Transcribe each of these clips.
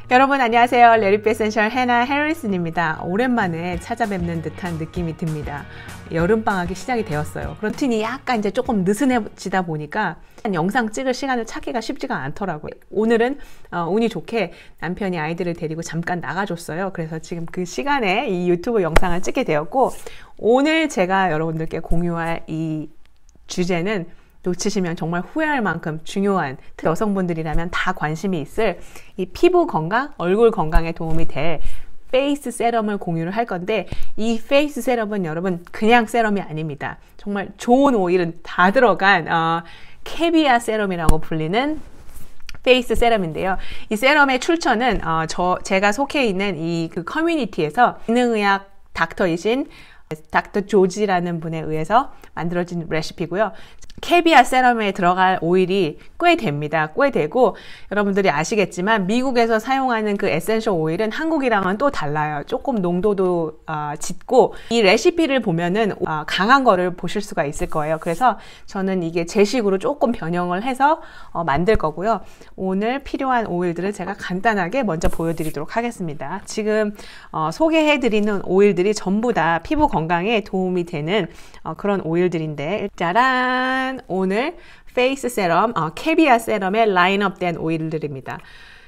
여러분 안녕하세요. 레리피 에센셜 해나 해리슨입니다. 오랜만에 찾아뵙는 듯한 느낌이 듭니다. 여름방학이 시작이 되었어요. 루틴이 약간 이제 조금 느슨해지다 보니까 영상 찍을 시간을 찾기가 쉽지가 않더라고요. 오늘은 운이 좋게 남편이 아이들을 데리고 잠깐 나가줬어요. 그래서 지금 그 시간에 이 유튜브 영상을 찍게 되었고, 오늘 제가 여러분들께 공유할 이 주제는 놓치시면 정말 후회할 만큼 중요한, 여성분들이라면 다 관심이 있을 이 피부 건강, 얼굴 건강에 도움이 될 페이스 세럼을 공유를 할 건데, 이 페이스 세럼은 여러분 그냥 세럼이 아닙니다. 정말 좋은 오일은 다 들어간 캐비아 세럼이라고 불리는 페이스 세럼인데요. 이 세럼의 출처는 제가 속해 있는 이 그 커뮤니티에서 기능의학 닥터이신 닥터 조지라는 분에 의해서 만들어진 레시피고요. 캐비아 세럼에 들어갈 오일이 꽤 됩니다. 꽤 되고, 여러분들이 아시겠지만 미국에서 사용하는 그 에센셜 오일은 한국이랑은 또 달라요. 조금 농도도 짙고, 이 레시피를 보면은 강한 거를 보실 수가 있을 거예요. 그래서 저는 이게 제 식으로 조금 변형을 해서 만들 거고요. 오늘 필요한 오일들을 제가 간단하게 먼저 보여드리도록 하겠습니다. 지금 소개해드리는 오일들이 전부 다 피부 건강에 도움이 되는 그런 오일들인데, 짜란! 오늘 페이스 세럼, 캐비아 세럼에 라인업된 오일들입니다.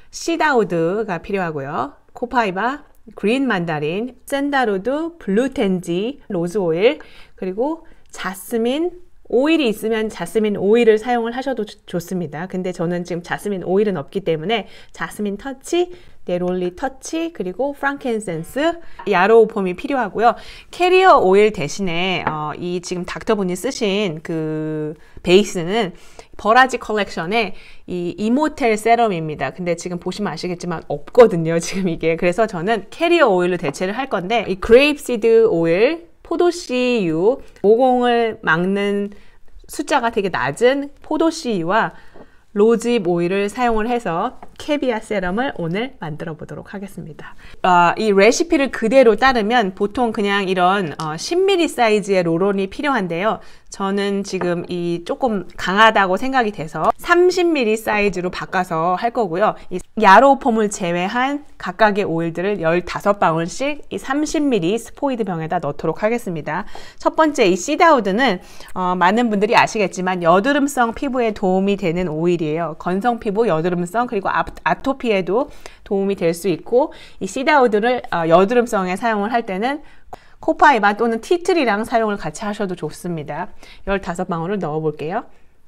시다우드가 필요하고요. 코파이바, 그린 만다린, 샌다루드, 블루텐지, 로즈 오일, 그리고 자스민 오일이 있으면 자스민 오일을 사용을 하셔도 좋습니다. 근데 저는 지금 자스민 오일은 없기 때문에 자스민 터치, 네롤리 터치, 그리고 프랑켄센스, 야로우 폼이 필요하고요. 캐리어 오일 대신에 이 지금 닥터분이 쓰신 그 베이스는 버라지 컬렉션의 이 이모텔 세럼입니다. 근데 지금 보시면 아시겠지만 없거든요, 지금 이게. 그래서 저는 캐리어 오일로 대체를 할 건데, 이 그레이프시드 오일, 포도씨유, 모공을 막는 숫자가 되게 낮은 포도씨유와 로즈잎 오일을 사용을 해서 캐비아 세럼을 오늘 만들어 보도록 하겠습니다. 이 레시피를 그대로 따르면 보통 그냥 이런 10ml 사이즈의 롤온이 필요한데요. 저는 지금 이 조금 강하다고 생각이 돼서 30ml 사이즈로 바꿔서 할 거고요. 이 야로우 폼을 제외한 각각의 오일들을 15방울씩 이 30ml 스포이드 병에다 넣도록 하겠습니다. 첫 번째 이 시다우드는 많은 분들이 아시겠지만 여드름성 피부에 도움이 되는 오일이에요. 건성 피부, 여드름성, 그리고 아토피에도 도움이 될 수 있고, 이 시다우드를 여드름성에 사용을 할 때는 코파이바 또는 티트리랑 사용을 같이 하셔도 좋습니다. 15방울을 넣어 볼게요.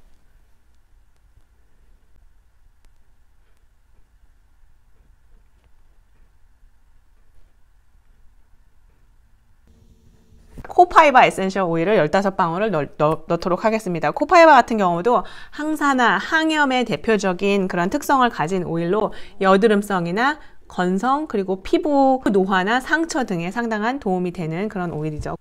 코파이바 에센셜 오일을 15방울을 넣도록 하겠습니다. 코파이바 같은 경우도 항산화, 항염의 대표적인 그런 특성을 가진 오일로 여드름성이나 건성, 그리고 피부 노화나 상처 등에 상당한 도움이 되는 그런 오일이죠.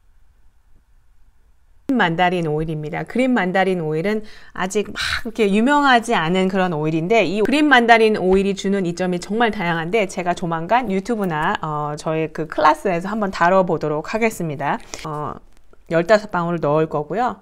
그린 만다린 오일입니다. 그린 만다린 오일은 아직 막 이렇게 유명하지 않은 그런 오일인데, 이 그린 만다린 오일이 주는 이점이 정말 다양한데, 제가 조만간 유튜브나 저의 그 클래스에서 한번 다뤄보도록 하겠습니다. 15방울을 넣을 거고요.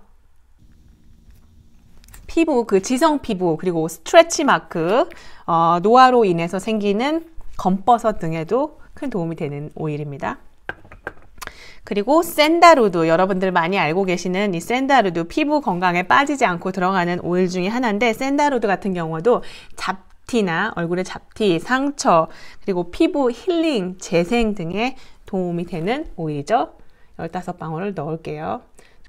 피부, 그 지성 피부, 그리고 스트레치 마크, 노화로 인해서 생기는 검버섯 등에도 큰 도움이 되는 오일입니다. 그리고 샌다루드, 여러분들 많이 알고 계시는 이 샌다루드, 피부 건강에 빠지지 않고 들어가는 오일 중에 하나인데, 샌다루드 같은 경우도 잡티나 얼굴의 잡티, 상처, 그리고 피부 힐링, 재생 등에 도움이 되는 오일이죠. 15방울을 넣을게요.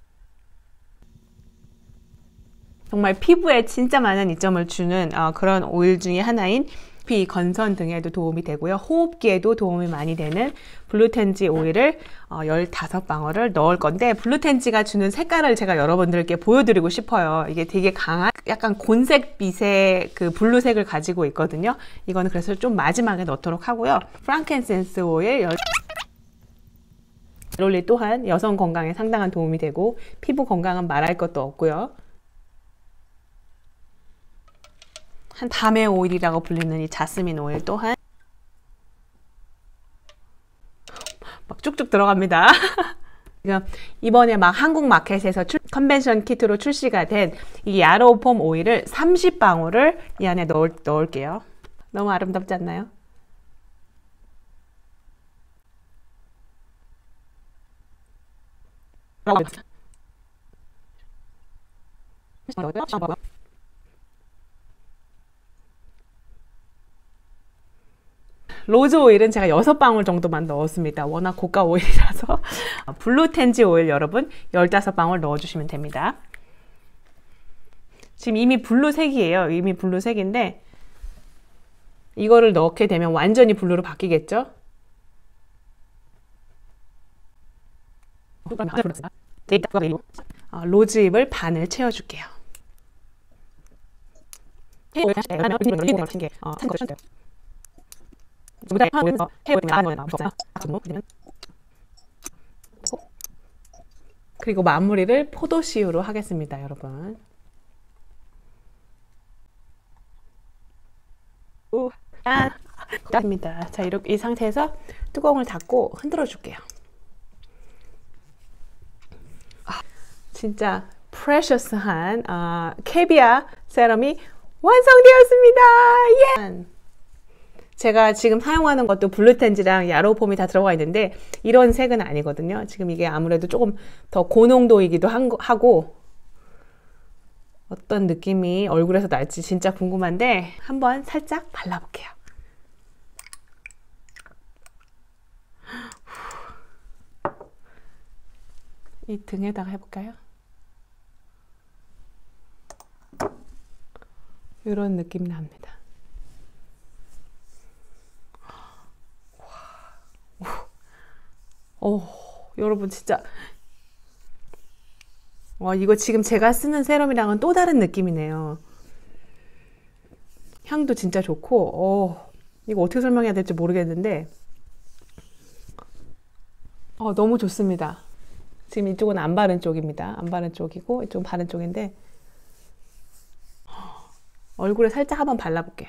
정말 피부에 진짜 많은 이점을 주는 그런 오일 중에 하나인 두피, 건선 등에도 도움이 되고요. 호흡기에도 도움이 많이 되는 블루텐지 오일을 15방울을 넣을 건데, 블루텐지가 주는 색깔을 제가 여러분들께 보여드리고 싶어요. 이게 되게 강한 약간 곤색 빛의 그 블루색을 가지고 있거든요. 이거는 그래서 좀 마지막에 넣도록 하고요. 프랑켄센스 오일 롤리 또한 여성 건강에 상당한 도움이 되고, 피부 건강은 말할 것도 없고요. 한 담의 오일이라고 불리는 이 자스민 오일 또한 막 쭉쭉 들어갑니다. 이번에 막 한국 마켓에서 컨벤션 키트로 출시가 된 이 야로우 폼 오일을 30방울을 이 안에 넣을게요. 너무 아름답지 않나요? 로즈 오일은 제가 6방울 정도만 넣었습니다. 워낙 고가 오일이라서. 블루텐지 오일 여러분 15방울 넣어주시면 됩니다. 지금 이미 블루색이에요. 이미 블루색인데 이거를 넣게 되면 완전히 블루로 바뀌겠죠? 로즈잎을 반을 채워줄게요. 그리고 마무리를 포도씨유로 하겠습니다, 여러분. 입니다. 자, 이렇게 이 상태에서 뚜껑을 닫고 흔들어 줄게요. 진짜 프레셔스한 캐비아 세럼이 완성되었습니다. 예! 제가 지금 사용하는 것도 블루텐지랑 야로폼이 다 들어가 있는데 이런 색은 아니거든요. 지금 이게 아무래도 조금 더 고농도이기도 하고 어떤 느낌이 얼굴에서 날지 진짜 궁금한데 한번 살짝 발라볼게요. 이 등에다가 해볼까요? 이런 느낌이 납니다. 여러분 진짜 이거 지금 제가 쓰는 세럼이랑은 또 다른 느낌이네요. 향도 진짜 좋고 이거 어떻게 설명해야 될지 모르겠는데 너무 좋습니다. 지금 이쪽은 안 바른 쪽입니다. 안 바른 쪽이고 이쪽은 바른 쪽인데 얼굴에 살짝 한번 발라볼게요.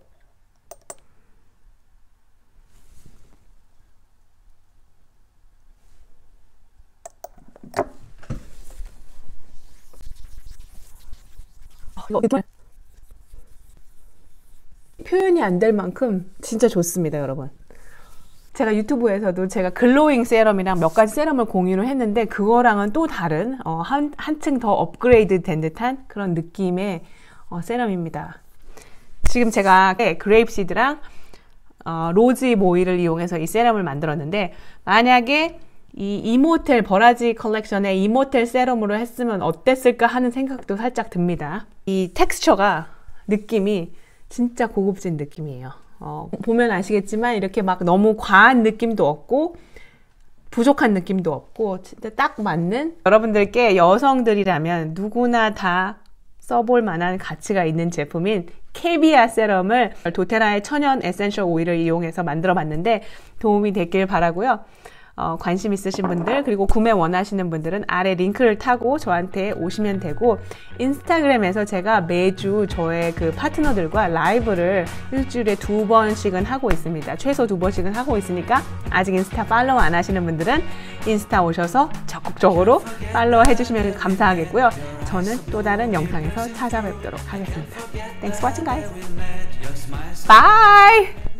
표현이 안 될 만큼 진짜 좋습니다, 여러분. 제가 유튜브에서도 제가 글로잉 세럼이랑 몇 가지 세럼을 공유를 했는데 그거랑은 또 다른 한층 더 업그레이드 된 듯한 그런 느낌의 세럼입니다. 지금 제가 그레이프시드랑 로즈잎 오일을 이용해서 이 세럼을 만들었는데 만약에 이 이모텔 버라지 컬렉션의 이모텔 세럼으로 했으면 어땠을까 하는 생각도 살짝 듭니다. 이 텍스처가 느낌이 진짜 고급진 느낌이에요. 보면 아시겠지만 이렇게 막 너무 과한 느낌도 없고 부족한 느낌도 없고 진짜 딱 맞는 여러분들께 여성들이라면 누구나 다 써볼 만한 가치가 있는 제품인 캐비아 세럼을 도테라의 천연 에센셜 오일을 이용해서 만들어 봤는데 도움이 됐길 바라고요. 관심 있으신 분들 그리고 구매 원하시는 분들은 아래 링크를 타고 저한테 오시면 되고 인스타그램에서 제가 매주 저의 그 파트너들과 라이브를 일주일에 2번씩은 하고 있습니다. 최소 2번씩은 하고 있으니까 아직 인스타 팔로우 안 하시는 분들은 인스타 오셔서 적극적으로 팔로우 해주시면 감사하겠고요. 저는 또 다른 영상에서 찾아뵙도록 하겠습니다. Thanks for watching guys. Bye!